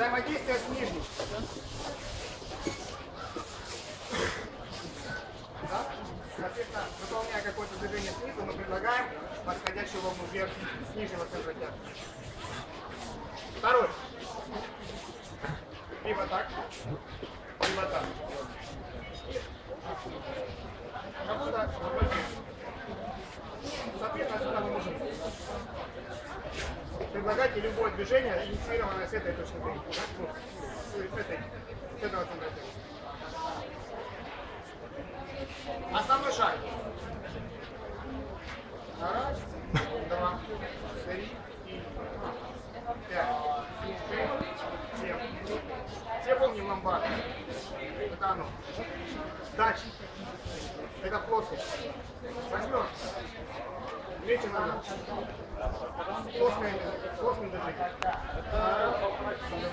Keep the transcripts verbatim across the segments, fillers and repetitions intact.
Взаимодействие с нижним. Да? Соответственно, выполняя какое-то движение снизу, мы предлагаем восходящую волну вверх с нижнего центра тяжести. Второй. Либо так, либо так. Работа. Соответственно, отсюда мы можем предлагать любое движение, инициированное с этой точки зрения. Ну, с, этой, с этого центра тяжести. Основной шаг. Раз, два, три, пять, шесть, семь. Все помним ломбард. Это оно. Дальше. Это плоскость. Возьмем. Плечи назад. Плоское, плоское движение. Раз, два, три,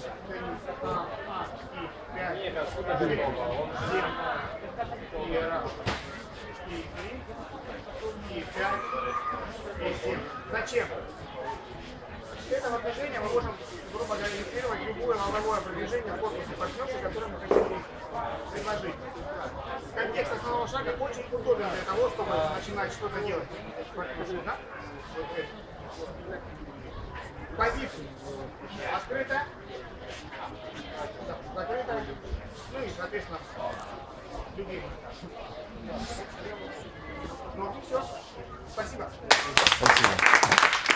пять, шесть, семь. И раз, и три, и пять, и семь. Зачем? С этого движения мы можем, грубо говоря, инициировать любое волновое продвижение в корпусе партнерши, которое мы хотим предложить. Контекст основного шага очень удобен для того, чтобы начинать что-то делать. Да? Позиции. Открыто. Закрыто. Ну и, соответственно, любимый. Ну и все. Спасибо. Спасибо.